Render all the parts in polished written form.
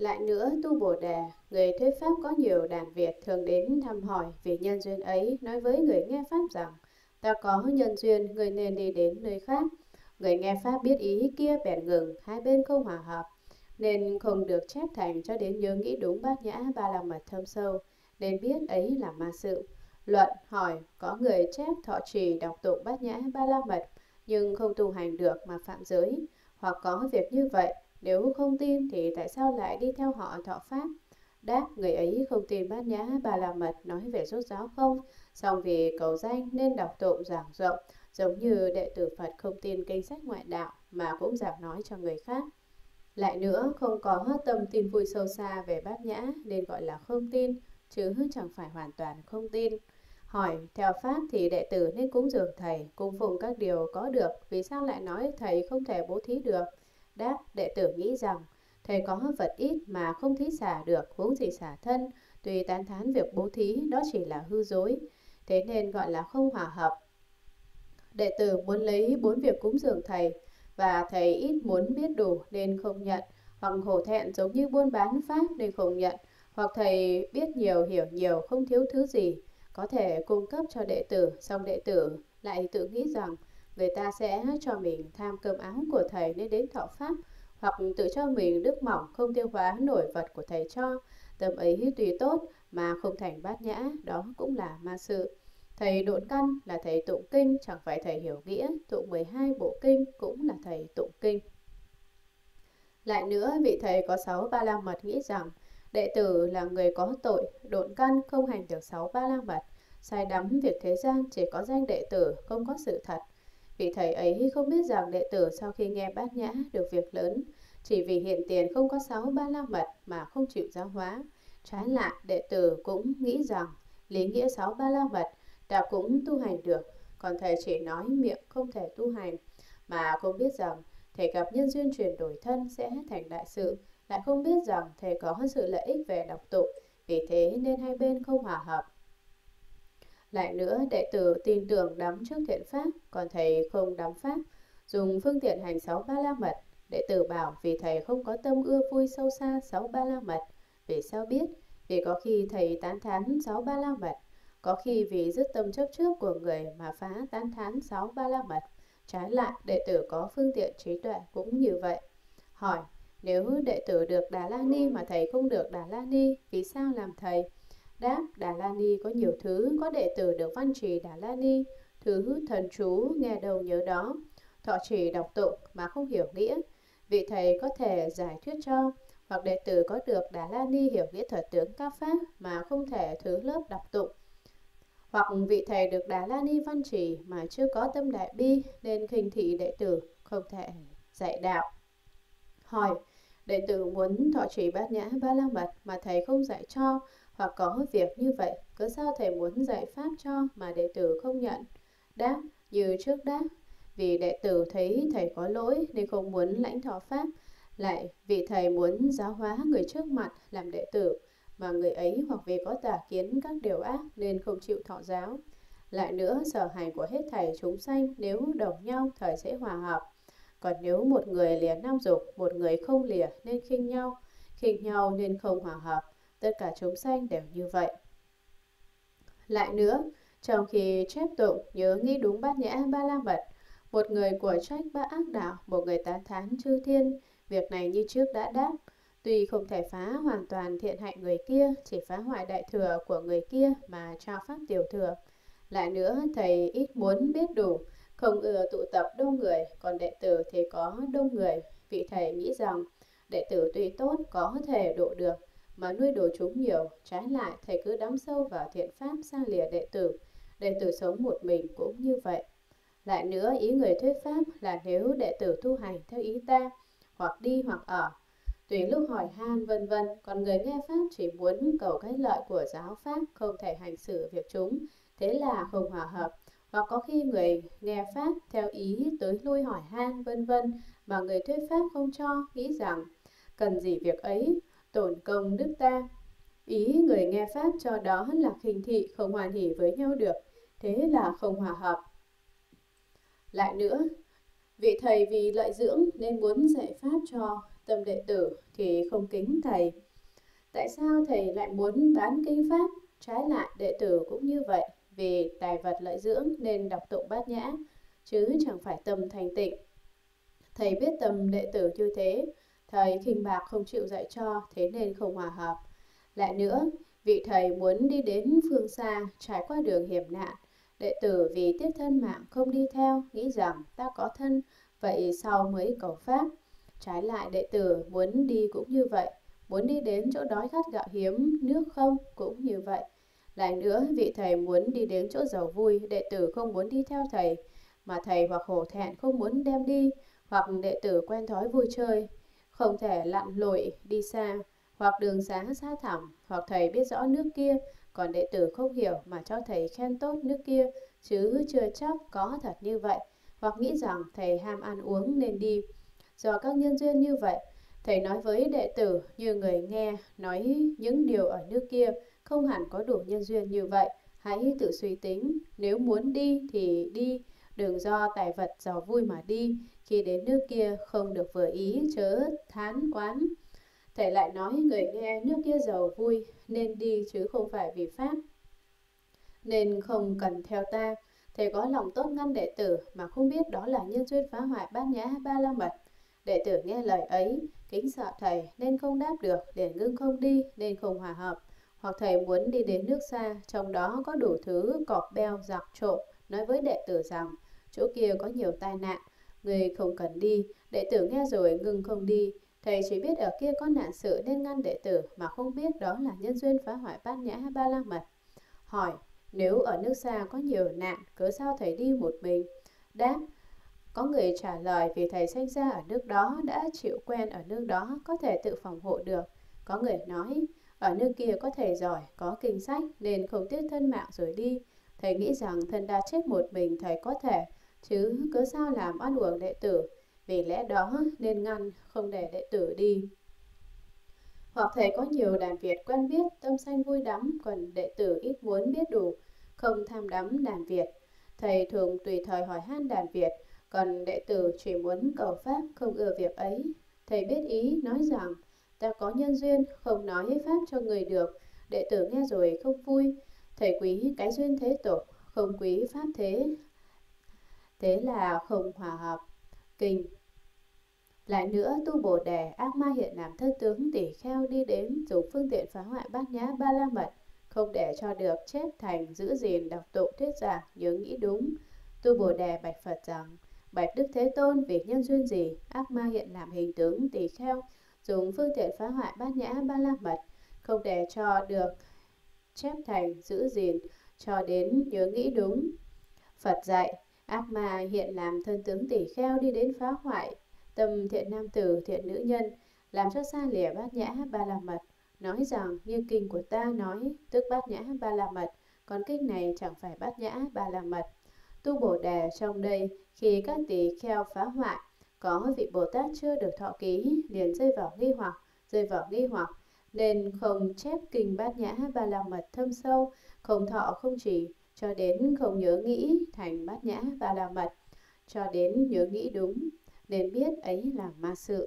Lại nữa, tu Bồ Đề, người thuyết pháp có nhiều đàn Việt thường đến thăm hỏi vì nhân duyên ấy, nói với người nghe pháp rằng: ta có nhân duyên, người nên đi đến nơi khác. Người nghe pháp biết ý kia bèn ngừng, hai bên không hòa hợp, nên không được chép thành cho đến nhớ nghĩ đúng bát nhã ba la mật thâm sâu, nên biết ấy là ma sự. Luận hỏi: có người chép thọ trì đọc tụng bát nhã ba la mật nhưng không tu hành được mà phạm giới, hoặc có việc như vậy, nếu không tin thì tại sao lại đi theo họ thọ pháp? Đáp: người ấy không tin bát nhã ba la mật nói về rốt ráo không, song vì cầu danh nên đọc tụng giảng rộng, giống như đệ tử Phật không tin kinh sách ngoại đạo mà cũng giảng nói cho người khác. Lại nữa, không có tâm tin vui sâu xa về bát nhã nên gọi là không tin, chứ chẳng phải hoàn toàn không tin. Hỏi: theo pháp thì đệ tử nên cúng dường thầy, cung phụng các điều có được, vì sao lại nói thầy không thể bố thí được? Đáp: đệ tử nghĩ rằng thầy có vật ít mà không thí xả được, huống gì xả thân, tuy tán thán việc bố thí đó chỉ là hư dối, thế nên gọi là không hòa hợp. Đệ tử muốn lấy 4 việc cúng dường thầy, và thầy ít muốn biết đủ nên không nhận, hoặc hổ thẹn giống như buôn bán pháp nên không nhận, hoặc thầy biết nhiều hiểu nhiều không thiếu thứ gì có thể cung cấp cho đệ tử, song đệ tử lại tự nghĩ rằng người ta sẽ cho mình tham cơm áo của thầy nên đến thọ pháp, hoặc tự cho mình đức mỏng không tiêu hóa nổi vật của thầy cho. Tâm ấy tuy tốt mà không thành bát nhã, đó cũng là ma sự. Thầy độn căn là thầy tụng kinh, chẳng phải thầy hiểu nghĩa, tụng 12 bộ kinh cũng là thầy tụng kinh. Lại nữa, vị thầy có 6 ba la mật nghĩ rằng đệ tử là người có tội, độn căn không hành được 6 ba la mật, sai đắm việc thế gian, chỉ có danh đệ tử, không có sự thật. Vị thầy ấy không biết rằng đệ tử sau khi nghe bát nhã được việc lớn, chỉ vì hiện tiền không có 6 ba la mật mà không chịu giáo hóa. Trái lại, đệ tử cũng nghĩ rằng lý nghĩa 6 ba la mật ta cũng tu hành được, còn thầy chỉ nói miệng không thể tu hành, mà không biết rằng thầy gặp nhân duyên chuyển đổi thân sẽ thành đại sự, lại không biết rằng thầy có sự lợi ích về đọc tụng, vì thế nên hai bên không hòa hợp. Lại nữa, đệ tử tin tưởng đắm trước thiện pháp, còn thầy không đắm pháp, dùng phương tiện hành 6 ba la mật. Đệ tử bảo vì thầy không có tâm ưa vui sâu xa 6 ba la mật. Vì sao biết? Vì có khi thầy tán thán 6 ba la mật, có khi vì dứt tâm chấp trước của người mà phá tán thán 6 ba la mật. Trái lại, đệ tử có phương tiện trí tuệ cũng như vậy. Hỏi: nếu đệ tử được Đà La Ni mà thầy không được Đà La Ni, vì sao làm thầy? Đáp: Đà La Ni có nhiều thứ, có đệ tử được văn trì Đà La Ni, thứ thần chú nghe đâu nhớ đó, thọ trì đọc tụng mà không hiểu nghĩa, vị thầy có thể giải thuyết cho. Hoặc đệ tử có được Đà La Ni hiểu nghĩa thuật tướng các pháp mà không thể thứ lớp đọc tụng. Hoặc vị thầy được Đà La Ni văn trì mà chưa có tâm đại bi nên khinh thị đệ tử, không thể dạy đạo. Hỏi: đệ tử muốn thọ trì bát nhã ba la mật mà thầy không dạy cho, hoặc có việc như vậy, cớ sao thầy muốn dạy pháp cho mà đệ tử không nhận? Đáp: như trước đáp, vì đệ tử thấy thầy có lỗi nên không muốn lãnh thọ pháp. Lại vì thầy muốn giáo hóa người trước mặt làm đệ tử, mà người ấy hoặc vì có tà kiến các điều ác nên không chịu thọ giáo. Lại nữa, sở hành của hết thảy chúng sanh nếu đồng nhau thời sẽ hòa hợp. Còn nếu một người lìa năm dục, một người không lìa nên khinh nhau nên không hòa hợp. Tất cả chúng sanh đều như vậy. Lại nữa, trong khi chép tụng nhớ nghĩ đúng bát nhã ba la mật, một người của trách ba ác đạo, một người tán thán chư thiên, việc này như trước đã đáp, tuy không thể phá hoàn toàn thiện hạnh người kia, chỉ phá hoại đại thừa của người kia mà trao pháp tiểu thừa. Lại nữa, thầy ít muốn biết đủ, không ưa tụ tập đông người, còn đệ tử thì có đông người. Vị thầy nghĩ rằng đệ tử tuy tốt có thể độ được, mà nuôi đồ chúng nhiều. Trái lại, thầy cứ đắm sâu vào thiện pháp xa lìa đệ tử. Đệ tử sống một mình cũng như vậy. Lại nữa, ý người thuyết pháp là nếu đệ tử tu hành theo ý ta, hoặc đi hoặc ở, tùy lúc hỏi han vân vân, còn người nghe pháp chỉ muốn cầu cái lợi của giáo pháp, không thể hành xử việc chúng, thế là không hòa hợp. Hoặc có khi người nghe pháp theo ý tới lui hỏi han vân vân, mà người thuyết pháp không cho, nghĩ rằng cần gì việc ấy, tổn công đức ta. Ý người nghe pháp cho đó là khinh thị, không hoàn hỷ với nhau được, thế là không hòa hợp. Lại nữa, vị thầy vì lợi dưỡng nên muốn dạy pháp cho tâm đệ tử thì không kính thầy. Tại sao thầy lại muốn bán kinh pháp? Trái lại đệ tử cũng như vậy, vì tài vật lợi dưỡng nên đọc tụng bát nhã, chứ chẳng phải tâm thành tịnh. Thầy biết tâm đệ tử như thế, thầy khinh bạc không chịu dạy cho, thế nên không hòa hợp. Lại nữa, vị thầy muốn đi đến phương xa, trải qua đường hiểm nạn. Đệ tử vì tiếc thân mạng không đi theo, nghĩ rằng ta có thân, vậy sau mới cầu pháp. Trái lại đệ tử muốn đi cũng như vậy, muốn đi đến chỗ đói khát gạo hiếm, nước không cũng như vậy. Lại nữa, vị thầy muốn đi đến chỗ giàu vui, đệ tử không muốn đi theo thầy, mà thầy hoặc hổ thẹn không muốn đem đi, hoặc đệ tử quen thói vui chơi, không thể lặn lội đi xa, hoặc đường xá xa thẳm, hoặc thầy biết rõ nước kia, còn đệ tử không hiểu mà cho thầy khen tốt nước kia, chứ chưa chắc có thật như vậy, hoặc nghĩ rằng thầy ham ăn uống nên đi. Do các nhân duyên như vậy, thầy nói với đệ tử như người nghe nói những điều ở nước kia không hẳn có đủ nhân duyên như vậy. Hãy tự suy tính, nếu muốn đi thì đi, đừng do tài vật giàu vui mà đi, khi đến nước kia không được vừa ý chớ thán quán. Thầy lại nói người nghe nước kia giàu vui nên đi chứ không phải vì pháp, nên không cần theo ta. Thầy có lòng tốt ngăn đệ tử mà không biết đó là nhân duyên phá hoại bát nhã ba la mật. Đệ tử nghe lời ấy, kính sợ thầy nên không đáp được, để ngưng không đi nên không hòa hợp. Hoặc thầy muốn đi đến nước xa, trong đó có đủ thứ cọp beo giặc trộm, nói với đệ tử rằng chỗ kia có nhiều tai nạn, người không cần đi. Đệ tử nghe rồi ngưng không đi. Thầy chỉ biết ở kia có nạn sự nên ngăn đệ tử mà không biết đó là nhân duyên phá hoại bát nhã ba la mật. Hỏi, nếu ở nước xa có nhiều nạn, cớ sao thầy đi một mình? Đáp, có người trả lời vì thầy sinh ra ở nước đó, đã chịu quen ở nước đó, có thể tự phòng hộ được. Có người nói, ở nước kia có thầy giỏi, có kinh sách nên không tiếc thân mạng rồi đi. Thầy nghĩ rằng thân đã chết một mình thầy có thể, chứ cớ sao làm oan uổng đệ tử. Vì lẽ đó nên ngăn, không để đệ tử đi. Hoặc thầy có nhiều đàn Việt quen biết, tâm sanh vui đắm, còn đệ tử ít muốn biết đủ, không tham đắm đàn Việt. Thầy thường tùy thời hỏi han đàn Việt, còn đệ tử chỉ muốn cầu pháp, không ưa việc ấy. Thầy biết ý, nói rằng, ta có nhân duyên, không nói pháp cho người được. Đệ tử nghe rồi không vui. Thầy quý cái duyên thế tục, không quý pháp thế. Thế là không hòa hợp. Kinh. Lại nữa, tu Bồ Đề, ác ma hiện làm thân tướng tỷ kheo đi đến dùng phương tiện phá hoại bát nhã ba la mật, không để cho được chép thành, giữ gìn, đọc tụng, thuyết giảng, nhớ nghĩ đúng. Tu Bồ Đề bạch Phật rằng, bạch Đức Thế Tôn vì nhân duyên gì, ác ma hiện làm hình tướng tỷ kheo, dùng phương tiện phá hoại bát nhã ba la mật, không để cho được chép thành, giữ gìn, cho đến nhớ nghĩ đúng. Phật dạy, ác ma hiện làm thân tướng tỷ kheo đi đến phá hoại tâm thiện nam tử, thiện nữ nhân, làm cho xa lìa bát nhã ba la mật, nói rằng như kinh của ta nói, tức bát nhã ba la mật, còn kinh này chẳng phải bát nhã ba la mật. Tu Bồ Đề trong đây, khi các tỳ kheo phá hoại, có vị Bồ Tát chưa được thọ ký, liền rơi vào nghi hoặc, nên không chép kinh bát nhã ba la mật thâm sâu, không thọ không trì, cho đến không nhớ nghĩ thành bát nhã ba la mật, cho đến nhớ nghĩ đúng, nên biết ấy là ma sự.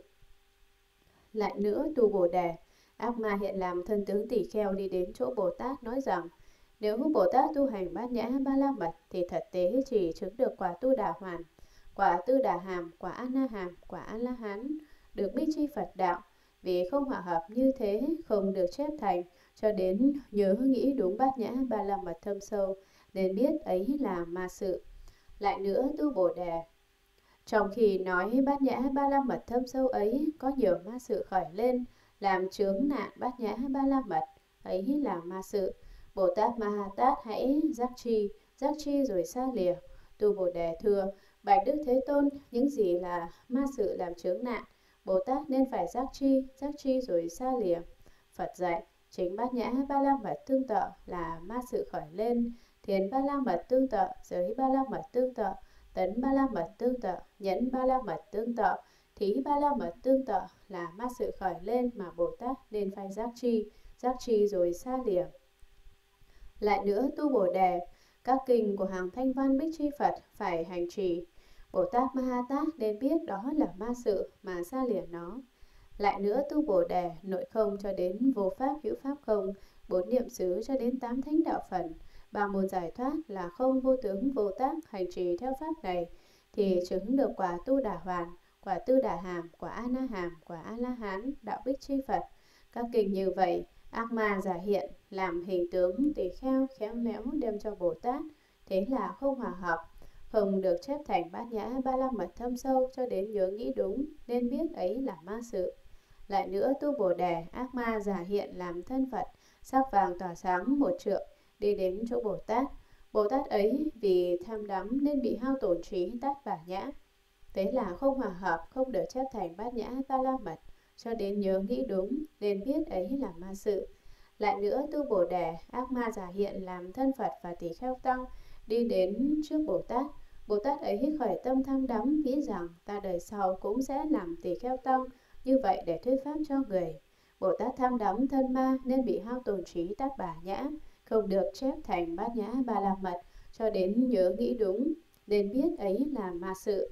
Lại nữa, tu Bồ Đề, ác ma hiện làm thân tướng tỷ kheo đi đến chỗ Bồ Tát nói rằng, nếu Bồ Tát tu hành bát nhã ba la mật thì thật tế chỉ chứng được quả tu đà hoàn, quả tư đà hàm, quả an na hàm, quả an la hán, được bích chi Phật đạo. Vì không hòa hợp như thế, không được chép thành, cho đến nhớ nghĩ đúng bát nhã ba la mật thâm sâu, nên biết ấy là ma sự. Lại nữa, tu Bồ Đề, trong khi nói bát nhã ba la mật thâm sâu ấy, có nhiều ma sự khởi lên, làm chướng nạn bát nhã ba la mật, ấy là ma sự. Bồ Tát Ma Ha Tát hãy giác chi rồi xa lìa. Tu Bồ Đề thưa, bạch Đức Thế Tôn, những gì là ma sự làm chướng nạn, Bồ Tát nên phải giác chi rồi xa lìa. Phật dạy, chính bát nhã ba la mật tương tự là ma sự khởi lên, thiền ba la mật tương tự, giới ba la mật tương tự, tấn ba la mật tương tự, nhẫn ba la mật tương tự, thí ba la mật tương tự là ma sự khởi lên mà Bồ Tát nên phải giác chi rồi xa lìa. Lại nữa, tu Bồ Đề, các kinh của hàng thanh văn bích chi Phật phải hành trì. Bồ Tát Ma Ha Tát nên biết đó là ma sự mà xa lìa nó. Lại nữa tu Bồ Đề, nội không cho đến vô pháp hữu pháp không, 4 niệm xứ cho đến 8 thánh đạo phần, 3 môn giải thoát là không vô tướng vô tác, hành trì theo pháp này thì chứng được quả tu đà hoàn, quả tư đà hàm, quả a na hàm, quả a la hán, đạo bích chi Phật. Các kinh như vậy, ác ma giả hiện làm hình tướng tỳ kheo khéo léo đem cho Bồ Tát, thế là không hòa hợp, không được chép thành bát nhã ba la mật thâm sâu cho đến nhớ nghĩ đúng, nên biết ấy là ma sự. Lại nữa tu Bồ Đề, ác ma giả hiện làm thân Phật, sắc vàng tỏa sáng 1 trượng, đi đến chỗ Bồ Tát. Bồ Tát ấy vì tham đắm nên bị hao tổn trí tát bả nhã. Thế là không hòa hợp, không được chép thành bát nhã ba la mật, cho đến nhớ nghĩ đúng, nên biết ấy là ma sự. Lại nữa tu Bồ Đề, ác ma giả hiện làm thân Phật và tỷ kheo tăng, đi đến trước Bồ Tát. Bồ Tát ấy khởi tâm tham đắm, nghĩ rằng ta đời sau cũng sẽ làm tỷ kheo tăng, như vậy để thuyết pháp cho người. Bồ Tát tham đắm thân ma nên bị hao tổn trí tát bả nhã, không được chép thành bát nhã ba la mật, cho đến nhớ nghĩ đúng, nên biết ấy là ma sự.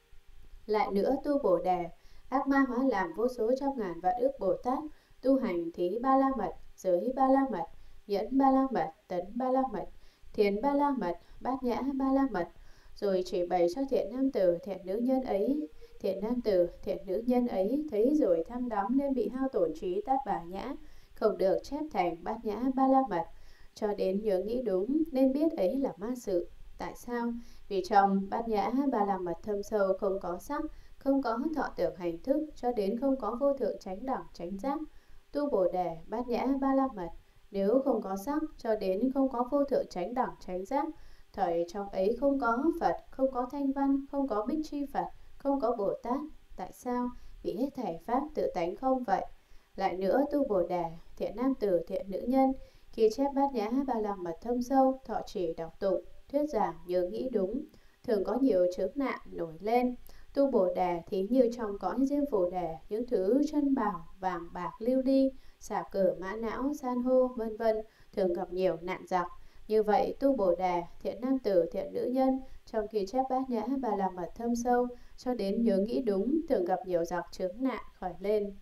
Lại nữa tu Bồ Đề, ác ma hóa làm vô số trăm ngàn vạn ức Bồ Tát, tu hành thí ba la mật, giới ba la mật, nhẫn ba la mật, tấn ba la mật, thiền ba la mật, bát nhã ba la mật, rồi chỉ bày cho thiện nam tử, thiện nữ nhân ấy. Thiện nam tử, thiện nữ nhân ấy thấy rồi tham đắm nên bị hao tổn trí tát bả nhã, không được chép thành bát nhã ba la mật, cho đến nhớ nghĩ đúng, nên biết ấy là ma sự. Tại sao? Vì trong bát nhã ba la mật thâm sâu không có sắc, không có thọ tưởng hành thức, cho đến không có vô thượng chánh đẳng chánh giác. Tu Bồ Đề, bát nhã ba la mật, nếu không có sắc, cho đến không có vô thượng chánh đẳng chánh giác, thời trong ấy không có Phật, không có thanh văn, không có bích chi Phật, không có Bồ Tát. Tại sao? Vì hết thảy pháp tự tánh không vậy. Lại nữa tu Bồ Đề, thiện nam tử, thiện nữ nhân, khi chép bát nhã ba la mật thâm sâu, thọ trì đọc tụng, thuyết giảng nhớ nghĩ đúng, thường có nhiều chướng nạn nổi lên. Tu Bồ Đề thí như trong cõi diêm Phù Đề, những thứ chân bảo, vàng bạc lưu ly, xà cừ mã não, san hô, vân vân, thường gặp nhiều nạn giặc. Như vậy tu Bồ Đề, thiện nam tử, thiện nữ nhân, trong khi chép bát nhã ba la mật thâm sâu, cho đến nhớ nghĩ đúng, thường gặp nhiều giặc chướng nạn khởi lên.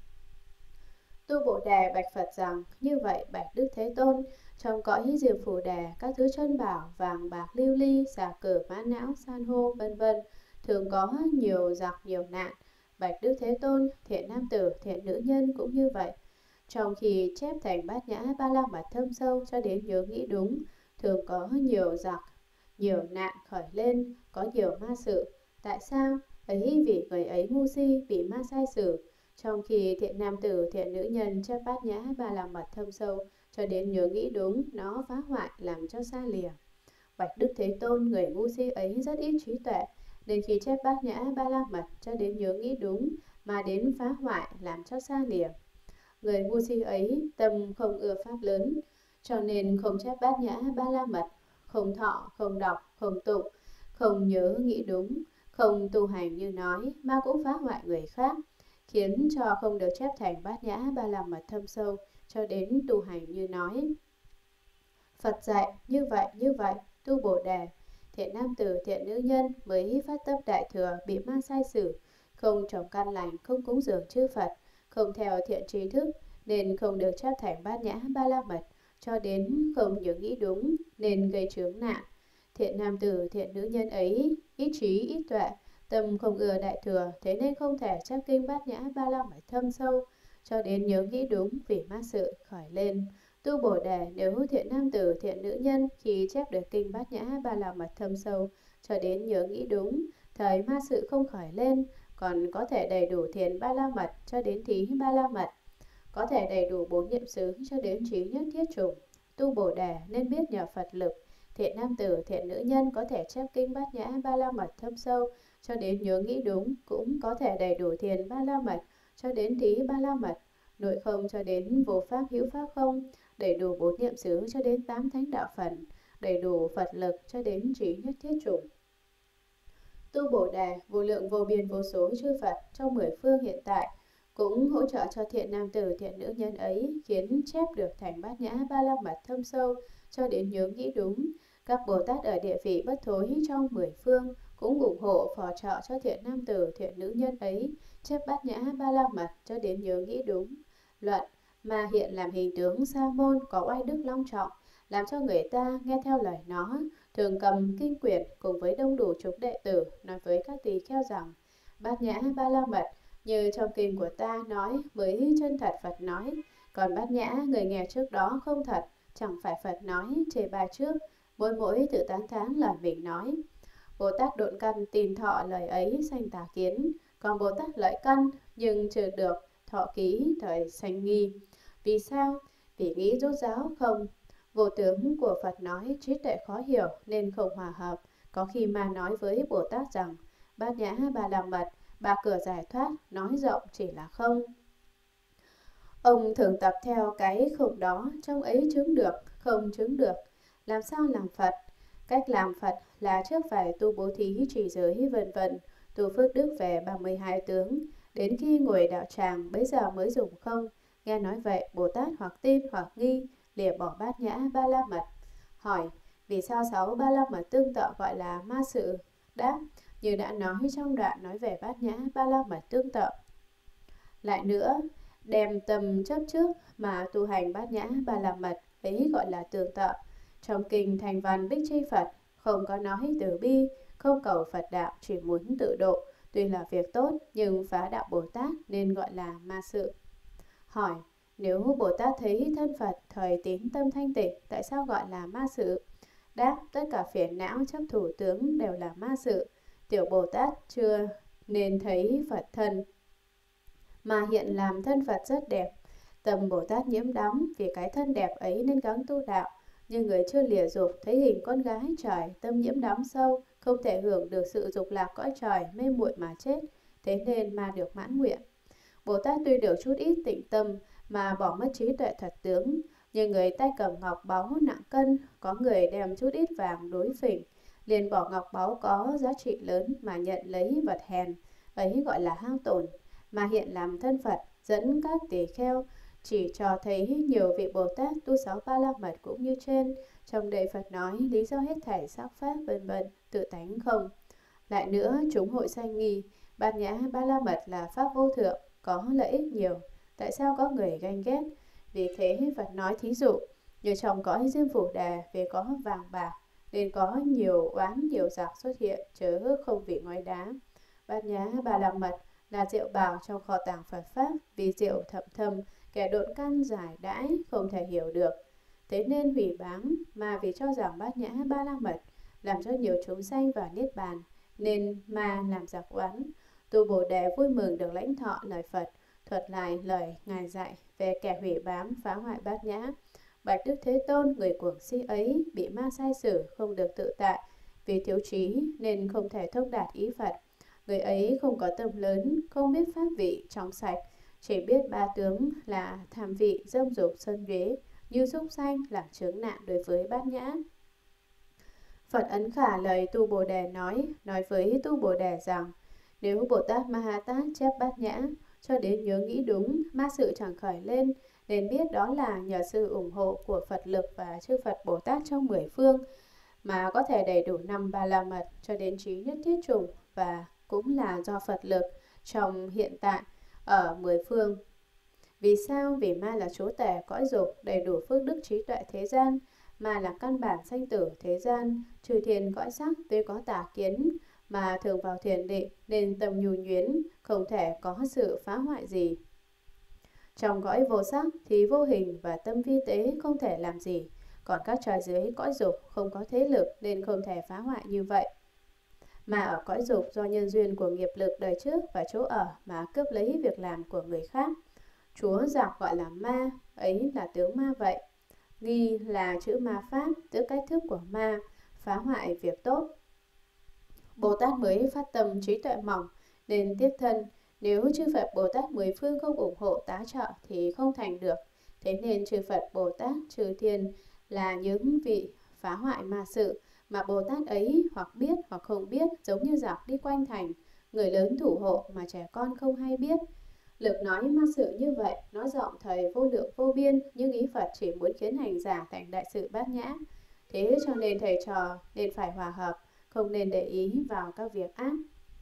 Tu Bồ Đề bạch Phật rằng, như vậy bạch Đức Thế Tôn, trong cõi diêm Phù Đề, các thứ chân bảo, vàng bạc lưu ly, xà cừ mã não, san hô, vân vân, thường có nhiều giặc nhiều nạn. Bạch Đức Thế Tôn, thiện nam tử, thiện nữ nhân cũng như vậy. Trong khi chép thành bát nhã ba la mật thâm sâu cho đến nhớ nghĩ đúng, thường có nhiều giặc, nhiều nạn khởi lên, có nhiều ma sự. Tại sao? Ấy vì người ấy ngu si, bị ma sai sử. Trong khi thiện nam tử, thiện nữ nhân chép bát nhã ba la mật thâm sâu cho đến nhớ nghĩ đúng, nó phá hoại làm cho xa lìa. Bạch Đức Thế Tôn, người ngu si ấy rất ít trí tuệ, nên khi chép bát nhã ba la mật cho đến nhớ nghĩ đúng mà đến phá hoại làm cho xa lìa. Người ngu si ấy tâm không ưa pháp lớn, cho nên không chép bát nhã ba la mật, không thọ, không đọc, không tụng, không nhớ nghĩ đúng, không tu hành như nói, mà cũng phá hoại người khác, khiến cho không được chép thành bát nhã ba la mật thâm sâu cho đến tu hành như nói. Phật dạy như vậy, tu Bồ Đề, thiện nam tử, thiện nữ nhân mới phát tâm đại thừa, bị ma sai sử, không trồng căn lành, không cúng dường chư Phật, không theo thiện trí thức, nên không được chép thành bát nhã ba la mật, cho đến không nhớ nghĩ đúng, nên gây chướng nạn. Thiện nam tử, thiện nữ nhân ấy, ít trí, ít tuệ, tâm không ưa đại thừa, thế nên không thể chép kinh bát nhã ba la mật thâm sâu, cho đến nhớ nghĩ đúng vì ma sự khởi lên. Tu Bồ Đề, nếu thiện nam tử, thiện nữ nhân khi chép được kinh bát nhã ba la mật thâm sâu cho đến nhớ nghĩ đúng, thời ma sự không khởi lên, còn có thể đầy đủ thiền ba la mật cho đến thí ba la mật, có thể đầy đủ 4 niệm xứ cho đến trí nhất thiết chủng. Tu Bồ Đề nên biết nhờ Phật lực, thiện nam tử, thiện nữ nhân có thể chép kinh bát nhã ba la mật thâm sâu cho đến nhớ nghĩ đúng, cũng có thể đầy đủ thiền ba la mật cho đến thí ba la mật, nội không cho đến vô pháp hữu pháp không, đầy đủ 4 niệm xứ cho đến 8 thánh đạo phần, đầy đủ Phật lực cho đến trí nhất thiết chủng. Tu Bồ Đề, vô lượng vô biên vô số chư Phật trong 10 phương hiện tại cũng hỗ trợ cho thiện nam tử, thiện nữ nhân ấy, khiến chép được thành bát nhã ba la mật thâm sâu cho đến nhớ nghĩ đúng. Các Bồ Tát ở địa vị bất thối trong 10 phương cũng ủng hộ phò trợ cho thiện nam tử, thiện nữ nhân ấy chép Bát Nhã Ba La Mật cho đến nhớ nghĩ đúng. Luận: ma hiện làm hình tướng sa môn có oai đức long trọng, làm cho người ta nghe theo lời nó, thường cầm kinh quyển cùng với đông đủ chúng đệ tử nói với các tỳ kheo rằng: Bát Nhã Ba La Mật như trong kinh của ta nói mới chân thật Phật nói, còn Bát Nhã người nghe trước đó không thật, chẳng phải Phật nói, chê bai trước, mỗi tự tán thán lời mình nói. Bồ Tát Độn Căn tin thọ lời ấy sanh tà kiến, còn Bồ Tát Lợi Căn nhưng chưa được thọ ký thời sanh nghi. Vì sao? Vì nghĩ rốt ráo không. Vô tướng của Phật nói trí tuệ khó hiểu nên không hòa hợp. Có khi mà nói với Bồ Tát rằng: Bát Nhã Ba La Mật, ba cửa giải thoát, nói rộng chỉ là không. Ông thường tập theo cái không đó, trong ấy chứng được, không chứng được. Làm sao làm Phật? Cách làm Phật là trước phải tu bố thí, trì giới vân vân, tu phước đức về 32 tướng, đến khi ngồi đạo tràng bấy giờ mới dùng không. Nghe nói vậy, Bồ Tát hoặc tin hoặc nghi, lìa bỏ Bát Nhã Ba La Mật. Hỏi: vì sao 6 Ba La Mật tương tự gọi là ma sự? Đáp: như đã nói trong đoạn nói về Bát Nhã Ba La Mật tương tự. Lại nữa, đem tâm chấp trước mà tu hành Bát Nhã Ba La Mật ấy gọi là tương tự. Trong kinh Thành Văn Bích Chi Phật không có nói từ bi, không cầu Phật đạo, chỉ muốn tự độ. Tuy là việc tốt nhưng phá đạo Bồ Tát nên gọi là ma sự. Hỏi: nếu Bồ Tát thấy thân Phật thời tín tâm thanh tịnh, tại sao gọi là ma sự? Đáp: tất cả phiền não chấp thủ tướng đều là ma sự. Tiểu Bồ Tát chưa nên thấy Phật thân, mà hiện làm thân Phật rất đẹp. Tâm Bồ Tát nhiễm đắm vì cái thân đẹp ấy nên gắng tu đạo. Nhưng người chưa lìa dục thấy hình con gái trời, tâm nhiễm đắm sâu, không thể hưởng được sự dục lạc cõi trời, mê muội mà chết. Thế nên mà được mãn nguyện. Bồ Tát tuy được chút ít tịnh tâm mà bỏ mất trí tuệ thật tướng. Nhưng người tay cầm ngọc báu nặng cân, có người đem chút ít vàng đối phỉnh, liền bỏ ngọc báu có giá trị lớn mà nhận lấy vật hèn, ấy gọi là hao tổn. Mà hiện làm thân Phật dẫn các tỳ kheo, chỉ cho thấy nhiều vị Bồ Tát tu 6 Ba La Mật cũng như trên. Trong đây Phật nói lý do hết thảy sắc pháp vân vân, tự tánh không. Lại nữa, chúng hội sanh nghi Bát Nhã Ba La Mật là pháp vô thượng, có lợi ích nhiều. Tại sao có người ganh ghét? Vì thế Phật nói thí dụ như trong cõi Diêm Phù Đề về có vàng bạc, nên có nhiều oán nhiều giặc xuất hiện, chớ không vì ngói đá. Bát Nhã Ba La Mật là rượu bảo trong kho tàng Phật Pháp, vì rượu thậm thâm, kẻ độn căn giải đãi không thể hiểu được. Thế nên hủy báng, mà vì cho rằng Bát Nhã Ba La Mật làm cho nhiều chúng sanh vào niết bàn, nên mà làm giặc oán. Tu Bồ Đề vui mừng được lãnh thọ lời Phật, thuật lại lời Ngài dạy về kẻ hủy bám phá hoại Bát Nhã. Bạch Đức Thế Tôn, người cuồng si ấy bị ma sai sử, không được tự tại, vì thiếu trí nên không thể thông đạt ý Phật. Người ấy không có tâm lớn, không biết pháp vị trong sạch, chỉ biết ba tướng là tham vị, dâm dục, sân uế, như súc sanh làm chướng nạn đối với Bát Nhã. Phật ấn khả lời Tu Bồ Đề nói với Tu Bồ Đề rằng: nếu Bồ Tát Ma Ha Tát chép Bát Nhã cho đến nhớ nghĩ đúng, ma sự chẳng khởi lên, nên biết đó là nhờ sự ủng hộ của Phật lực và chư Phật Bồ Tát trong 10 phương mà có thể đầy đủ 5 Ba La Mật cho đến trí nhất thiết chủng, và cũng là do Phật lực trong hiện tại ở 10 phương. Vì sao? Vì ma là chúa tể cõi dục, đầy đủ phước đức trí tuệ thế gian, mà là căn bản sanh tử thế gian. Trừ thiền cõi sắc tuy có tà kiến mà thường vào thiền định, nên tâm nhu nhuyến, không thể có sự phá hoại gì. Trong cõi vô sắc thì vô hình và tâm vi tế không thể làm gì, còn các trời dưới cõi dục không có thế lực nên không thể phá hoại như vậy. Mà ở cõi dục do nhân duyên của nghiệp lực đời trước và chỗ ở mà cướp lấy việc làm của người khác. Chúa giặc gọi là ma, ấy là tướng ma vậy. Nghi là chữ ma pháp, tức cách thức của ma, phá hoại việc tốt. Bồ Tát mới phát tâm trí tuệ mỏng nên tiếp thân. Nếu chư Phật Bồ Tát 10 phương không ủng hộ tá trợ thì không thành được. Thế nên chư Phật Bồ Tát trừ thiên là những vị phá hoại ma sự, mà Bồ Tát ấy hoặc biết hoặc không biết, giống như giặc đi quanh thành, người lớn thủ hộ mà trẻ con không hay biết. Lực nói ma sự như vậy, nói rộng thời vô lượng vô biên, nhưng ý Phật chỉ muốn khiến hành giả thành đại sự Bát Nhã. Thế cho nên thầy trò nên phải hòa hợp, không nên để ý vào các việc ác.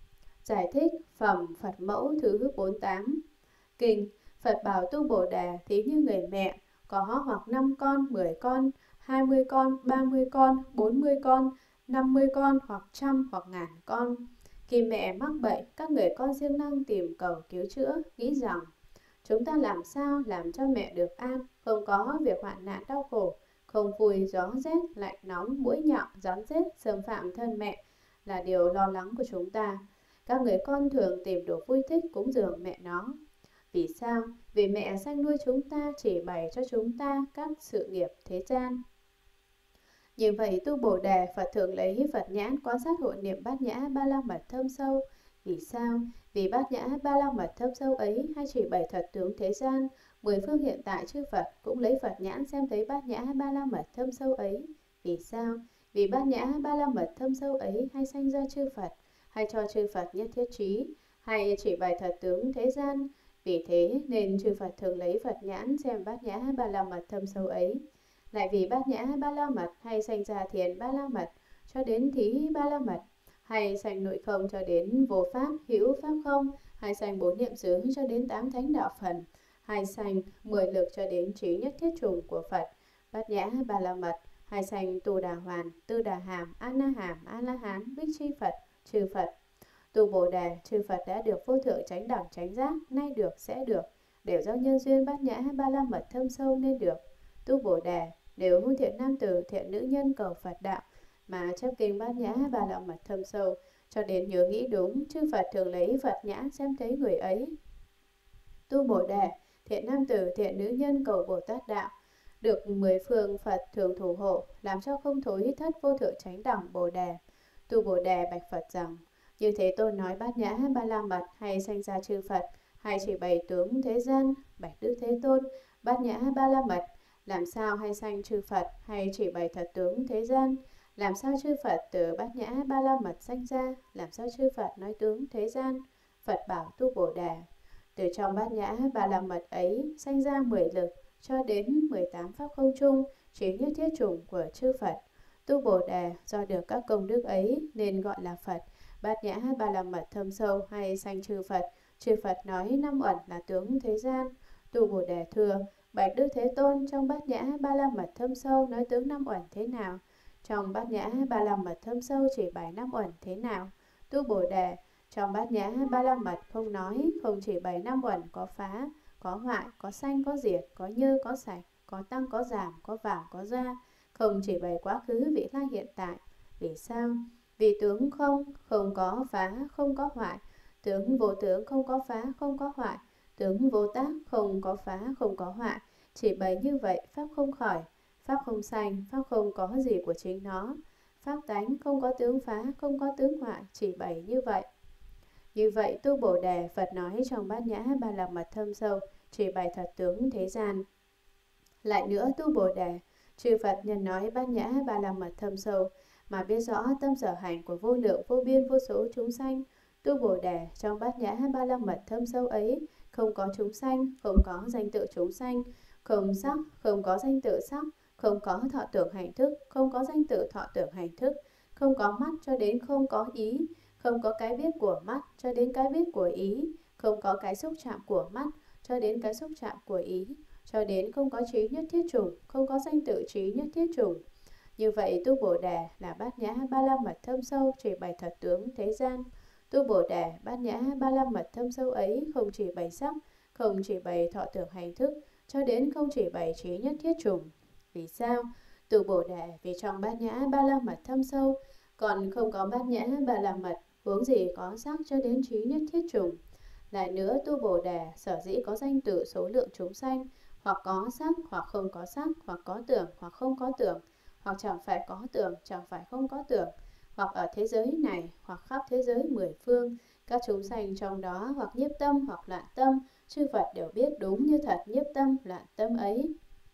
Giải thích phẩm Phật mẫu thứ 48. Kinh: Phật bảo Tu Bồ Đề thí như người mẹ có hoặc 5 con, 10 con, 20 con, 30 con, 40 con, 50 con hoặc trăm hoặc ngàn con. Khi mẹ mắc bệnh, các người con siêng năng tìm cầu cứu chữa, nghĩ rằng chúng ta làm sao làm cho mẹ được an, không có việc hoạn nạn đau khổ, không vui gió rét, lạnh nóng, muỗi nhọn, rắn rết xâm phạm thân mẹ là điều lo lắng của chúng ta. Các người con thường tìm đồ vui thích cúng dường mẹ nó. Vì sao? Vì mẹ sanh nuôi chúng ta, chỉ bày cho chúng ta các sự nghiệp thế gian. Như vậy Tu Bồ Đề, Phật thường lấy Phật nhãn quan sát hộ niệm bát nhã ba la mật thâm sâu. Vì sao? Vì bát nhã ba la mật thâm sâu ấy hay chỉ bày thật tướng thế gian, mười phương hiện tại chư Phật cũng lấy Phật nhãn xem thấy bát nhã ba la mật thâm sâu ấy. Vì sao? Vì bát nhã ba la mật thâm sâu ấy hay sanh ra chư Phật, hay cho chư Phật nhất thiết trí, hay chỉ bày thật tướng thế gian. Vì thế nên chư Phật thường lấy Phật nhãn xem bát nhã ba la mật thâm sâu ấy. Lại vì bát nhã ba la mật hay sanh ra thiền ba la mật cho đến thí ba la mật, hay sanh nội không cho đến vô pháp hữu pháp không, hay sanh bốn niệm xứ cho đến 8 thánh đạo phần, hay sanh 10 lực cho đến trí nhất thiết trùng của Phật. Bát nhã ba la mật hay sanh tu đà hoàn, tư đà hàm, a la hán, bích chi Phật, chư Phật. Tu Bồ Đề, chư Phật đã được vô thượng chánh đẳng chánh giác, nay được sẽ được, đều do nhân duyên bát nhã ba la mật thâm sâu nên được. Tu Bồ Đề, nếu thiện nam tử, thiện nữ nhân cầu Phật đạo mà chấp kinh bát nhã ba la mật thâm sâu cho đến nhớ nghĩ đúng, chư Phật thường lấy Phật nhãn xem thấy người ấy. Tu Bồ Đề, thiện nam tử, thiện nữ nhân cầu Bồ Tát đạo được 10 phương Phật thường thủ hộ, làm cho không thối thất vô thượng chánh đẳng Bồ Đề. Tu Bồ Đề bạch Phật rằng: Như Thế Tôn nói bát nhã ba la mật hay sanh ra chư Phật, hay chỉ bày tướng thế gian. Bạch Đức Thế Tôn, bát nhã ba la mật làm sao hay sanh chư Phật, hay chỉ bày thật tướng thế gian? Làm sao chư Phật từ bát nhã ba la mật sanh ra? Làm sao chư Phật nói tướng thế gian? Phật bảo Tu Bồ Đề: Từ trong bát nhã ba la mật ấy sanh ra 10 lực cho đến 18 pháp không chung, trí nhất thiết chủng của chư Phật. Tu Bồ Đề do được các công đức ấy nên gọi là Phật. Bát nhã ba la mật thâm sâu hay sanh chư Phật. Chư Phật nói 5 uẩn là tướng thế gian. Tu Bồ Đề thưa: Bạch Đức Thế Tôn, trong bát nhã ba la mật thâm sâu nói tướng 5 uẩn thế nào? Trong bát nhã ba la mật thâm sâu chỉ bày 5 uẩn thế nào? Tu Bồ Đề, trong bát nhã ba la mật không nói, không chỉ bày 5 uẩn có phá, có hoại, có sanh, có diệt, có như, có sạch, có tăng, có giảm, có vào, có ra, không chỉ bày quá khứ, vị lai, hiện tại. Vì sao? Vì tướng không, không có phá, không có hoại. Tướng vô tướng không có phá, không có hoại. Tướng vô tác, không có phá, không có hoại. Chỉ bày như vậy, pháp không khỏi, pháp không sanh, pháp không có gì của chính nó. Pháp tánh không có tướng phá, không có tướng hoại, chỉ bày như vậy. Như vậy Tu Bồ Đề, Phật nói trong bát nhã ba la mật thâm sâu, chỉ bày thật tướng thế gian. Lại nữa Tu Bồ Đề, chư Phật nhân nói bát nhã ba la mật thâm sâu, mà biết rõ tâm sở hành của vô lượng vô biên vô số chúng sanh. Tu Bồ Đề, trong bát nhã ba la mật thâm sâu ấy, không có chúng sanh, không có danh tự chúng sanh, không sắc, không có danh tự sắc, không có thọ tưởng hành thức, không có danh tự thọ tưởng hành thức, không có mắt cho đến không có ý, không có cái biết của mắt cho đến cái biết của ý, không có cái xúc chạm của mắt cho đến cái xúc chạm của ý, cho đến không có trí nhất thiết chủng, không có danh tự trí nhất thiết chủng. Như vậy Tu Bồ Đề là bát nhã ba la mật thâm sâu, chỉ bày thật tướng thế gian. Tu Bồ Đề, bát nhã ba la mật thâm sâu ấy không chỉ bày sắc, không chỉ bày thọ tưởng hành thức, cho đến không chỉ bày trí nhất thiết chủng. Vì sao? Tu Bồ Đề, vì trong bát nhã ba la mật thâm sâu còn không có bát nhã ba la mật, huống gì có sắc cho đến trí nhất thiết chủng. Lại nữa Tu Bồ Đề, sở dĩ có danh tự số lượng chúng sanh, hoặc có sắc, hoặc không có sắc, hoặc có tưởng, hoặc không có tưởng, hoặc chẳng phải có tưởng, chẳng phải không có tưởng, hoặc ở thế giới này, hoặc khắp thế giới 10 phương, các chúng sanh trong đó hoặc nhiếp tâm, hoặc loạn tâm, chư Phật đều biết đúng như thật nhiếp tâm, loạn tâm ấy.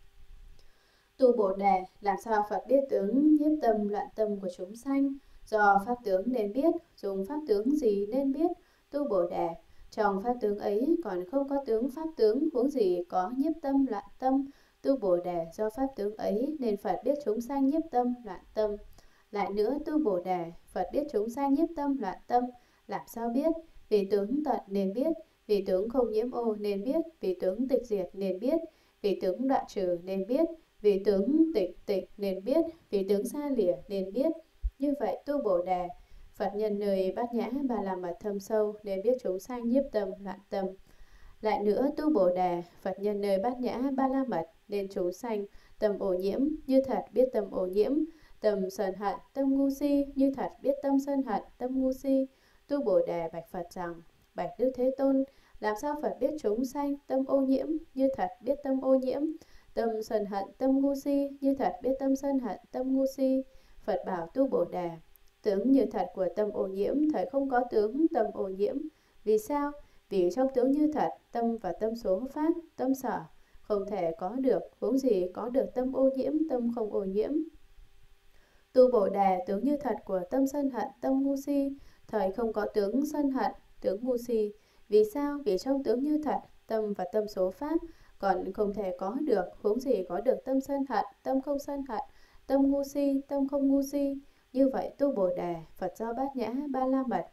Tu Bồ Đề, làm sao Phật biết tướng nhiếp tâm, loạn tâm của chúng sanh? Do pháp tướng nên biết, dùng pháp tướng gì nên biết? Tu Bồ Đề, trong pháp tướng ấy còn không có tướng pháp tướng, huống gì có nhiếp tâm, loạn tâm. Tu Bồ Đề, do pháp tướng ấy nên Phật biết chúng sanh nhiếp tâm, loạn tâm. Lại nữa Tu Bồ Đề, Phật biết chúng sanh nhiếp tâm, loạn tâm, làm sao biết? Vì tướng tận nên biết, vì tướng không nhiễm ô nên biết, vì tướng tịch diệt nên biết, vì tướng đoạn trừ nên biết, vì tướng tịch tịch nên biết, vì tướng xa lìa nên biết. Như vậy tu Bồ Đề, Phật nhân nơi Bát Nhã Ba La Mật thâm sâu nên biết chúng sanh nhiếp tâm loạn tâm. Lại nữa tu Bồ Đề, Phật nhân nơi Bát Nhã Ba La Mật nên chúng sanh tâm ô nhiễm, như thật biết tâm ô nhiễm, tâm sân hận, tâm ngu si, như thật biết tâm sân hận, tâm ngu si. Tu Bồ Đề bạch Phật rằng: Bạch Đức Thế Tôn, làm sao Phật biết chúng sanh tâm ô nhiễm, như thật biết tâm ô nhiễm, tâm sân hận, tâm ngu si, như thật biết tâm sân hận, tâm ngu si. Phật bảo tu Bồ Đề: Tướng như thật của tâm ô nhiễm, thời không có tướng tâm ô nhiễm. Vì sao? Vì trong tướng như thật, tâm và tâm số pháp, tâm sở, không thể có được, huống gì có được tâm ô nhiễm, tâm không ô nhiễm. Tu Bồ Đề, tướng như thật của tâm sân hận, tâm ngu si, thời không có tướng sân hận, tướng ngu si. Vì sao? Vì trong tướng như thật, tâm và tâm số pháp, còn không thể có được, huống gì có được tâm sân hận, tâm không sân hận, tâm ngu si, tâm không ngu si. Như vậy tu Bồ Đề, Phật do Bát Nhã Ba La Mật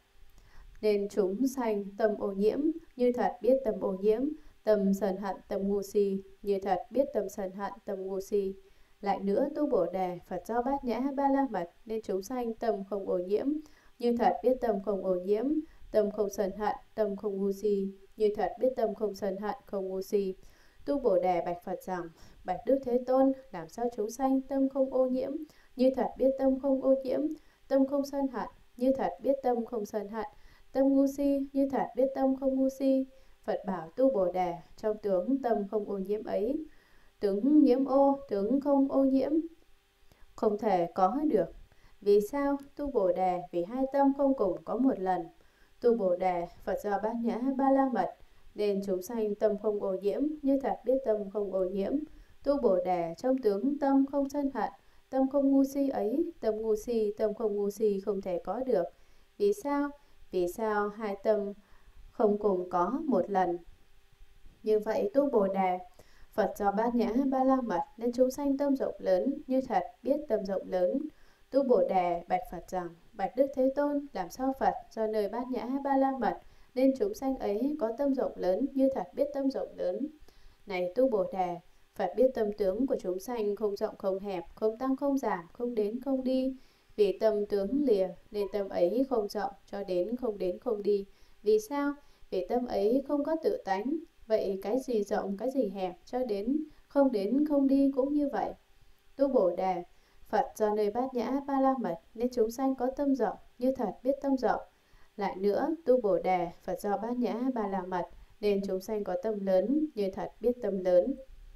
nên chúng sanh tâm ô nhiễm, như thật biết tâm ô nhiễm, tâm sân hận, tâm ngu si, như thật biết tâm sân hận, tâm ngu si. Lại nữa tu Bồ Đề, Phật do Bát Nhã Ba La Mật nên chúng sanh tâm không ô nhiễm, như thật biết tâm không ô nhiễm, tâm không sân hận, tâm không ngu si, như thật biết tâm không sân hận, không ngu si. Tu Bồ Đề bạch Phật rằng: Bạch Đức Thế Tôn, làm sao chúng sanh tâm không ô nhiễm, như thật biết tâm không ô nhiễm, tâm không sân hận, như thật biết tâm không sân hận, tâm ngu si, như thật biết tâm không ngu si. Phật bảo tu Bồ Đề, trong tướng tâm không ô nhiễm ấy, tướng nhiễm ô, tướng không ô nhiễm, không thể có được. Vì sao? Tu Bồ Đề, vì hai tâm không cùng có một lần. Tu Bồ Đề, Phật do Bát Nhã Ba La Mật nên chúng sanh tâm không ô nhiễm, như thật biết tâm không ô nhiễm. Tu Bồ Đề, trong tướng tâm không sân hận, tâm không ngu si ấy, tâm ngu si, tâm không ngu si không thể có được. Vì sao? Vì sao hai tâm không cùng có một lần? Như vậy tu Bồ Đề, Phật do Bát Nhã Ba La Mật nên chúng sanh tâm rộng lớn, như thật biết tâm rộng lớn. Tu Bồ Đề bạch Phật rằng: Bạch Đức Thế Tôn, làm sao Phật do nơi Bát Nhã Ba La Mật nên chúng sanh ấy có tâm rộng lớn, như thật biết tâm rộng lớn. Này tu Bồ Đề, Phật biết tâm tướng của chúng sanh không rộng không hẹp, không tăng không giảm, không đến không đi. Vì tâm tướng lìa nên tâm ấy không rộng cho đến không đi. Vì sao? Vì tâm ấy không có tự tánh. Vậy cái gì rộng, cái gì hẹp cho đến không đi cũng như vậy. Tu Bồ Đề, Phật do nơi Bát Nhã Ba La Mật nên chúng sanh có tâm rộng, như thật biết tâm rộng. Lại nữa, tu Bồ Đề, Phật do Bát Nhã Ba La Mật nên chúng sanh có tâm lớn, như thật biết tâm lớn.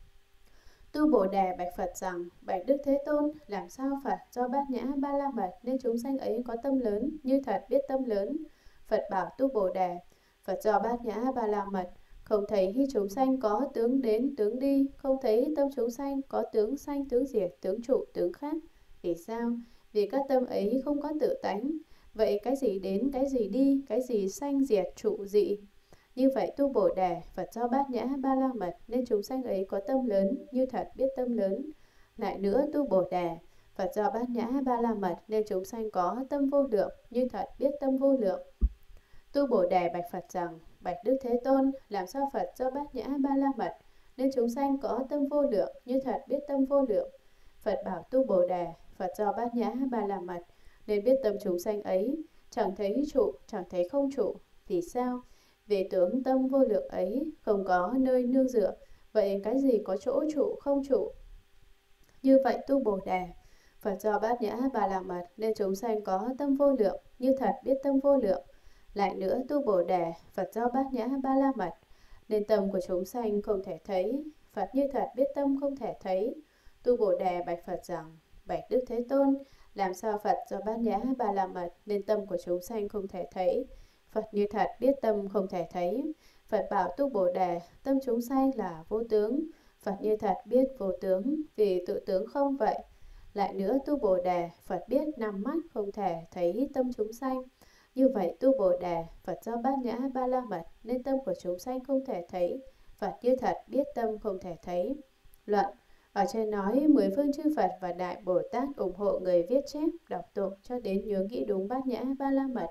Tu Bồ Đề bạch Phật rằng: Bạch Đức Thế Tôn, làm sao Phật do Bát Nhã Ba La Mật nên chúng sanh ấy có tâm lớn, như thật biết tâm lớn. Phật bảo tu Bồ Đề, Phật do Bát Nhã Ba La Mật không thấy khi chúng sanh có tướng đến tướng đi, không thấy tâm chúng sanh có tướng sanh tướng diệt, tướng trụ tướng khác. Vì sao? Vì các tâm ấy không có tự tánh. Vậy cái gì đến, cái gì đi, cái gì sanh diệt trụ dị? Như vậy tu Bồ Đề, Phật do Bát Nhã Ba La Mật nên chúng sanh ấy có tâm lớn, như thật biết tâm lớn. Lại nữa tu Bồ Đề, Phật do Bát Nhã Ba La Mật nên chúng sanh có tâm vô lượng, như thật biết tâm vô lượng. Tu Bồ Đề bạch Phật rằng: Bạch Đức Thế Tôn, làm sao Phật do Bát Nhã Ba La Mật nên chúng sanh có tâm vô lượng, như thật biết tâm vô lượng. Phật bảo tu Bồ Đề, Phật do Bát Nhã Ba La Mật nên biết tâm chúng sanh ấy chẳng thấy trụ, chẳng thấy không trụ. Vì sao? Về tướng tâm vô lượng ấy không có nơi nương dựa. Vậy cái gì có chỗ trụ không trụ? Như vậy tu Bồ Đề, Phật do Bát Nhã Ba La Mật nên chúng sanh có tâm vô lượng, như thật biết tâm vô lượng. Lại nữa tu Bồ Đề, Phật do Bát Nhã Ba La Mật nên tâm của chúng sanh không thể thấy. Phật như thật biết tâm không thể thấy. Tu Bồ Đề bạch Phật rằng: Bạch Đức Thế Tôn, làm sao Phật do Bát Nhã Ba La Mật nên tâm của chúng sanh không thể thấy? Phật như thật biết tâm không thể thấy. Phật bảo tu Bồ Đề, tâm chúng sanh là vô tướng. Phật như thật biết vô tướng, vì tự tướng không vậy. Lại nữa tu Bồ Đề, Phật biết năm mắt không thể thấy tâm chúng sanh. Như vậy tu Bồ Đề, Phật do Bát Nhã Ba La Mật nên tâm của chúng sanh không thể thấy. Phật như thật biết tâm không thể thấy. Luận: ở trên nói 10 phương chư Phật và Đại Bồ Tát ủng hộ người viết chép, đọc tụng cho đến nhớ nghĩ đúng Bát Nhã Ba La Mật,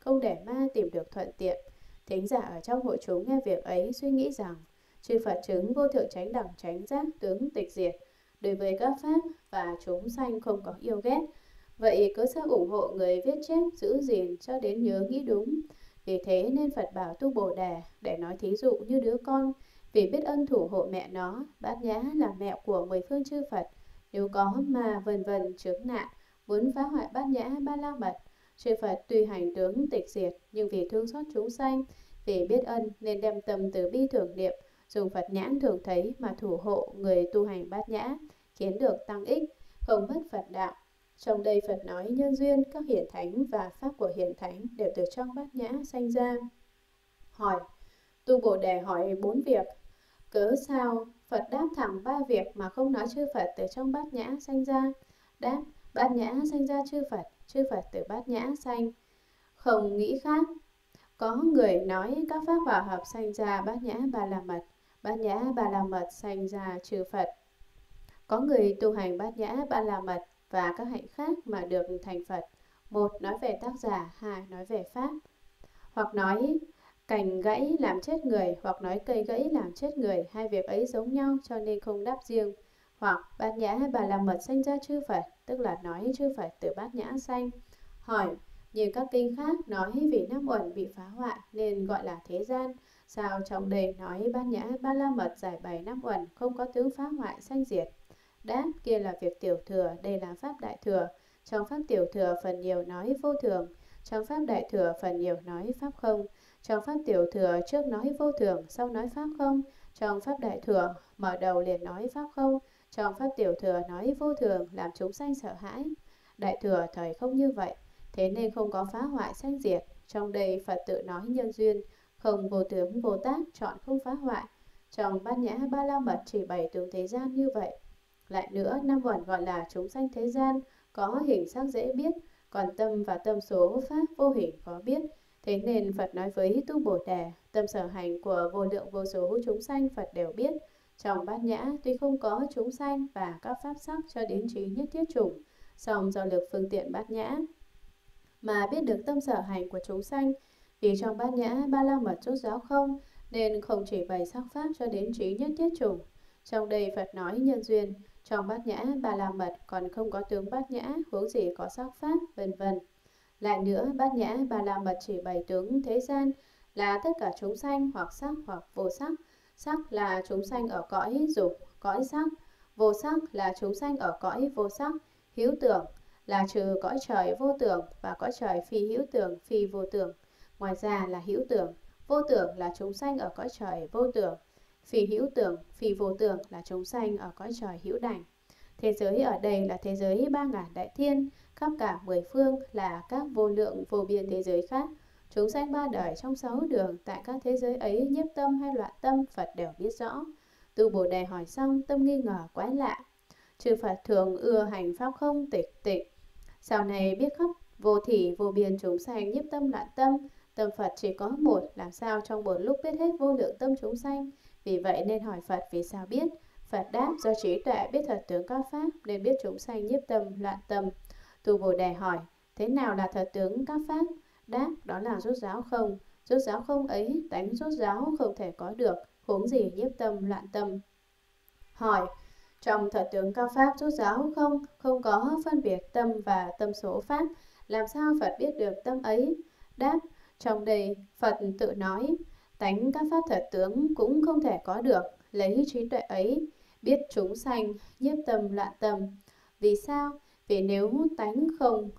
không để ma tìm được thuận tiện. Thính giả ở trong hội chúng nghe việc ấy suy nghĩ rằng chư Phật chứng vô thượng chánh đẳng chánh giác tướng tịch diệt, đối với các pháp và chúng sanh không có yêu ghét. Vậy cớ sao ủng hộ người viết chép giữ gìn cho đến nhớ nghĩ đúng? Vì thế nên Phật bảo Tu Bồ Đề để nói thí dụ như đứa con, vì biết ân thủ hộ mẹ nó. Bát Nhã là mẹ của 10 phương chư Phật. Nếu có mà vần vần chướng nạn, muốn phá hoại Bát Nhã Ba La Mật, chư Phật tuy hành tướng tịch diệt, nhưng vì thương xót chúng sanh, vì biết ân nên đem tâm từ bi thường niệm, dùng Phật nhãn thường thấy mà thủ hộ người tu hành Bát Nhã, khiến được tăng ích, không mất Phật đạo. Trong đây Phật nói nhân duyên các hiển thánh và pháp của hiển thánh đều từ trong Bát Nhã sanh ra. Hỏi: Tu Bồ Đề hỏi 4 việc, cớ sao Phật đáp thẳng 3 việc mà không nói chư Phật từ trong Bát Nhã sanh ra? Đáp: Bát Nhã sanh ra chư Phật từ Bát Nhã sanh, không nghĩ khác. Có người nói các pháp hòa hợp sanh ra Bát Nhã Ba La Mật, Bát Nhã Ba La Mật sanh ra chư Phật. Có người tu hành Bát Nhã Ba La Mật và các hạnh khác mà được thành Phật. Một nói về tác giả, hai nói về pháp. Hoặc nói cành gãy làm chết người, hoặc nói cây gãy làm chết người, hai việc ấy giống nhau cho nên không đáp riêng. Hoặc Bát Nhã Ba La Mật sanh ra chư Phật, tức là nói chư Phật từ Bát Nhã sanh. Hỏi: như các kinh khác nói vì năm uẩn bị phá hoại nên gọi là thế gian, sao trong đây nói Bát Nhã Ba La Mật giải bày năm uẩn không có tướng phá hoại sanh diệt? Đáp: kia là việc tiểu thừa, đây là pháp đại thừa. Trong pháp tiểu thừa phần nhiều nói vô thường, trong pháp đại thừa phần nhiều nói pháp không. Trong pháp tiểu thừa trước nói vô thường, sau nói pháp không. Trong pháp đại thừa mở đầu liền nói pháp không. Trong pháp tiểu thừa nói vô thường, làm chúng sanh sợ hãi. Đại thừa thời không như vậy, thế nên không có phá hoại sanh diệt. Trong đây Phật tự nói nhân duyên, không vô tướng vô tác, chọn không phá hoại. Trong Bát Nhã Ba La Mật chỉ bày tướng thế gian như vậy. Lại nữa, năm uẩn gọi là chúng sanh thế gian, có hình sắc dễ biết, còn tâm và tâm số pháp vô hình khó biết. Thế nên Phật nói với Tu Bồ Đề, tâm sở hành của vô lượng vô số chúng sanh Phật đều biết. Trong Bát Nhã tuy không có chúng sanh và các pháp sắc cho đến trí nhất thiết chủng, song do lực phương tiện Bát Nhã mà biết được tâm sở hành của chúng sanh. Vì trong Bát Nhã Ba La Mật rốt ráo không, nên không chỉ bày sắc pháp cho đến trí nhất thiết chủng. Trong đây Phật nói nhân duyên, trong Bát Nhã Ba La Mật còn không có tướng Bát Nhã, huống gì có sắc pháp, vân vân. Lại nữa, Bát Nhã Ba La Mật chỉ bày tướng thế gian là tất cả chúng sanh hoặc sắc hoặc vô sắc. Sắc là chúng sanh ở cõi dục, cõi sắc. Vô sắc là chúng sanh ở cõi vô sắc. Hữu tưởng là trừ cõi trời vô tưởng và cõi trời phi hữu tưởng, phi vô tưởng. Ngoài ra là hữu tưởng, vô tưởng là chúng sanh ở cõi trời vô tưởng. Phi hữu tưởng, phi vô tưởng là chúng sanh ở cõi trời hữu đảnh. Thế giới ở đây là thế giới 3.000 đại thiên, khắp cả 10 phương là các vô lượng vô biên thế giới khác. Chúng sanh ba đời trong 6 đường, tại các thế giới ấy nhiếp tâm hay loạn tâm, Phật đều biết rõ. Tu Bồ Đề hỏi xong, tâm nghi ngờ quái lạ. Chư Phật thường ưa hành pháp không tịch tịch. Sau này biết khắp vô thỉ vô biên chúng sanh nhiếp tâm loạn tâm, tâm Phật chỉ có một, làm sao trong một lúc biết hết vô lượng tâm chúng sanh? Vì vậy nên hỏi Phật vì sao biết. Phật đáp do trí tuệ biết thật tướng các pháp nên biết chúng sanh nhiếp tâm loạn tâm. Tu Bồ Đề hỏi thế nào là thật tướng các pháp? Đáp đó là rốt ráo không. Rốt ráo không ấy tánh rốt ráo không thể có được, huống gì nhiếp tâm loạn tâm. Hỏi trong thật tướng các pháp rốt ráo không, không có phân biệt tâm và tâm số pháp, làm sao Phật biết được tâm ấy? Đáp trong đây Phật tự nói tánh các pháp thật tướng cũng không thể có được, lấy trí tuệ ấy biết chúng sanh nhiếp tâm loạn tâm. Vì sao? Vì nếu tánh không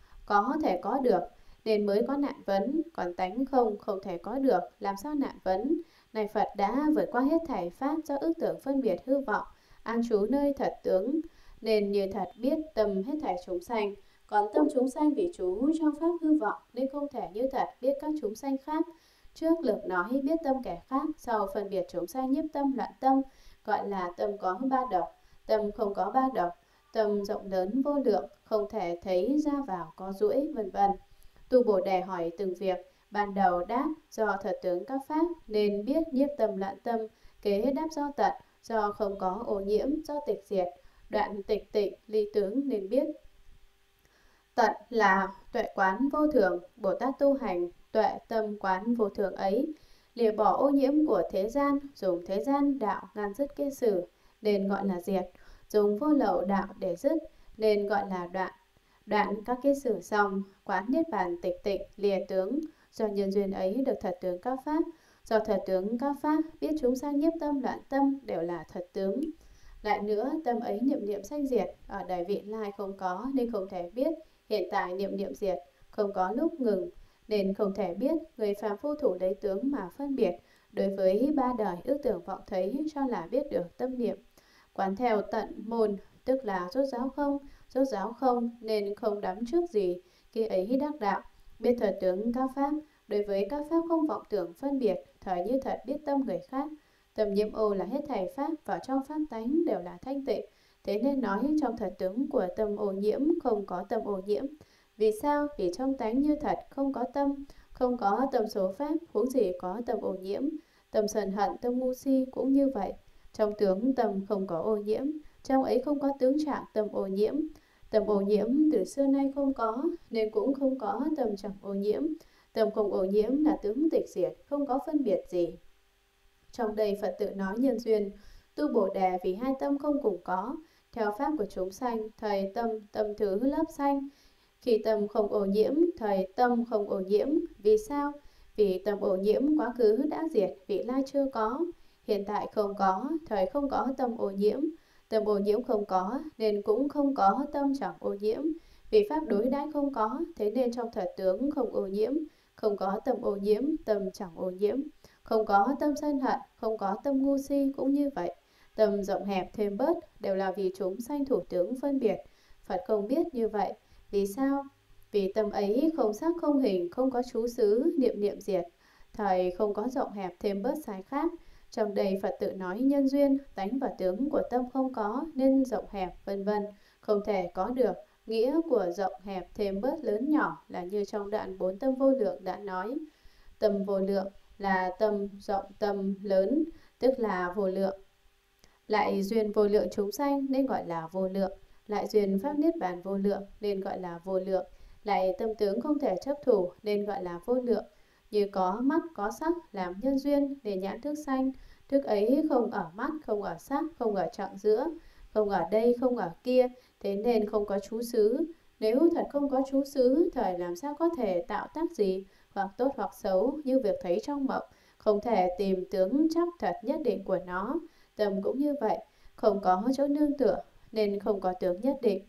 có thể có được nên mới có nạn vấn, còn tánh không không thể có được, làm sao nạn vấn? Này Phật đã vượt qua hết thảy pháp do ước tưởng phân biệt hư vọng, an trú nơi thật tướng, nên như thật biết tâm hết thảy chúng sanh. Còn tâm chúng sanh vì trú trong pháp hư vọng nên không thể như thật biết các chúng sanh khác. Trước lược nói biết tâm kẻ khác, sau phân biệt chúng sanh nhiếp tâm loạn tâm, gọi là tâm có ba độc, tâm không có ba độc, tâm rộng lớn vô lượng, không thể thấy ra vào có duỗi, vân vân. Tu Bồ Đề hỏi từng việc, ban đầu đáp do thật tướng các pháp nên biết nhiếp tâm loạn tâm, kế đáp do tận, do không có ô nhiễm, do tịch diệt, đoạn tịch tịnh ly tướng nên biết. Phật là tuệ quán vô thường, Bồ Tát tu hành tuệ tâm quán vô thường ấy, lìa bỏ ô nhiễm của thế gian, dùng thế gian đạo ngăn dứt kiết sử, nên gọi là diệt, dùng vô lậu đạo để dứt, nên gọi là đoạn. Đoạn các kiết sử xong, quán niết bàn tịch tịnh, lìa tướng, do nhân duyên ấy được thật tướng các pháp, do thật tướng các pháp, biết chúng sanh nhiếp tâm loạn tâm đều là thật tướng. Lại nữa, tâm ấy niệm niệm sanh diệt, ở đời vị lai không có nên không thể biết, hiện tại niệm niệm diệt, không có lúc ngừng, nên không thể biết. Người phàm phu thủ lấy tướng mà phân biệt, đối với ba đời ước tưởng vọng thấy cho là biết được tâm niệm. Quán theo tận môn, tức là rốt rốt ráo không nên không đắm trước gì, khi ấy đắc đạo, biết thật tướng các pháp, đối với các pháp không vọng tưởng phân biệt, thời như thật biết tâm người khác. Tâm nhiễm ô là hết thảy pháp, vào trong pháp tánh đều là thanh tịnh. Thế nên nói trong thật tướng của tâm ô nhiễm không có tâm ô nhiễm. Vì sao? Vì trong tánh như thật không có tâm số pháp, huống gì có tâm ô nhiễm. Tâm sân hận, tâm ngu si cũng như vậy. Trong tướng tâm không có ô nhiễm, trong ấy không có tướng trạng tâm ô nhiễm. Tâm ô nhiễm từ xưa nay không có, nên cũng không có tâm chẳng ô nhiễm. Tâm không ô nhiễm là tướng tịch diệt, không có phân biệt gì. Trong đây Phật tự nói nhân duyên, tu Bồ Đề vì hai tâm không cùng có. Theo pháp của chúng sanh, thời tâm thứ lớp sanh. Khi tâm không ô nhiễm, thời tâm không ô nhiễm. Vì sao? Vì tâm ô nhiễm quá khứ đã diệt, vị lai chưa có. Hiện tại không có, thời không có tâm ô nhiễm. Tâm ô nhiễm không có, nên cũng không có tâm chẳng ô nhiễm. Vì pháp đối đãi không có, thế nên trong thật tướng không ô nhiễm. Không có tâm ô nhiễm, tâm chẳng ô nhiễm. Không có tâm sân hận, không có tâm ngu si cũng như vậy. Tâm rộng hẹp thêm bớt đều là vì chúng sanh thủ tướng phân biệt. Phật không biết như vậy. Vì sao? Vì tâm ấy không sắc không hình, không có trú xứ, niệm niệm diệt. Thời không có rộng hẹp thêm bớt sai khác. Trong đây Phật tự nói nhân duyên, tánh và tướng của tâm không có nên rộng hẹp vân vân, không thể có được. Nghĩa của rộng hẹp thêm bớt lớn nhỏ là như trong đoạn 4 tâm vô lượng đã nói. Tâm vô lượng là tâm rộng tâm lớn, tức là vô lượng. Lại duyên vô lượng chúng sanh nên gọi là vô lượng. Lại duyên pháp niết bàn vô lượng nên gọi là vô lượng. Lại tâm tướng không thể chấp thủ nên gọi là vô lượng. Như có mắt có sắc làm nhân duyên để nhãn thức sanh. Thức ấy không ở mắt, không ở sắc, không ở trạng giữa, không ở đây, không ở kia, thế nên không có trú xứ. Nếu thật không có trú xứ, thời làm sao có thể tạo tác gì, hoặc tốt hoặc xấu như việc thấy trong mộng, không thể tìm tướng chắc thật nhất định của nó. Tâm cũng như vậy, không có chỗ nương tựa nên không có tướng nhất định,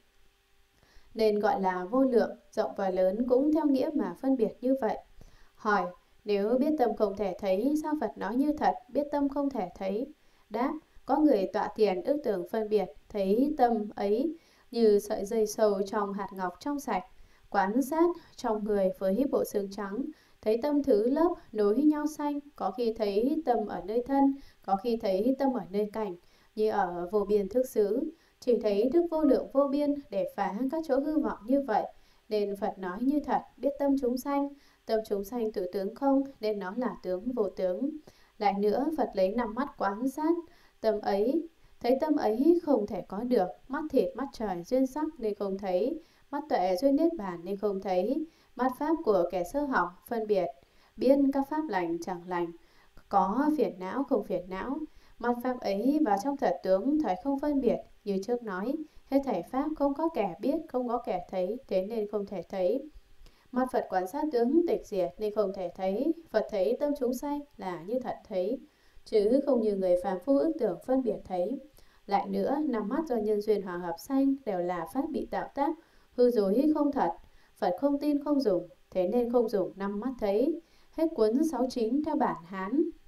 nên gọi là vô lượng. Rộng và lớn cũng theo nghĩa mà phân biệt như vậy. Hỏi, nếu biết tâm không thể thấy, sao Phật nói như thật, biết tâm không thể thấy? Đáp, có người tọa thiền ước tưởng phân biệt, thấy tâm ấy như sợi dây sâu trong hạt ngọc trong sạch. Quan sát trong người với bộ xương trắng, thấy tâm thứ lớp nối nhau xanh, có khi thấy tâm ở nơi thân, có khi thấy tâm ở nơi cảnh, như ở vô biên thức xứ. Chỉ thấy đức vô lượng vô biên để phá các chỗ hư vọng như vậy, nên Phật nói như thật, biết tâm chúng sanh. Tâm chúng sanh tự tướng không, nên nó là tướng vô tướng. Lại nữa, Phật lấy 5 mắt quan sát tâm ấy, thấy tâm ấy không thể có được. Mắt thịt, mắt trời duyên sắc nên không thấy, mắt tuệ duyên niết bàn nên không thấy. Mắt pháp của kẻ sơ học phân biệt, biết các pháp lành chẳng lành, có phiền não không phiền não. Mắt pháp ấy vào trong thật tướng thời không phân biệt, như trước nói, hết thảy pháp không có kẻ biết, không có kẻ thấy, thế nên không thể thấy. Mắt Phật quan sát tướng tịch diệt nên không thể thấy. Phật thấy tâm chúng sanh là như thật thấy, chứ không như người phàm phu ước tưởng phân biệt thấy. Lại nữa, 5 mắt do nhân duyên hòa hợp sanh đều là pháp bị tạo tác, hư dối không thật. Phật không tin không dùng, thế nên không dùng 5 mắt thấy. Hết cuốn 69 theo bản Hán.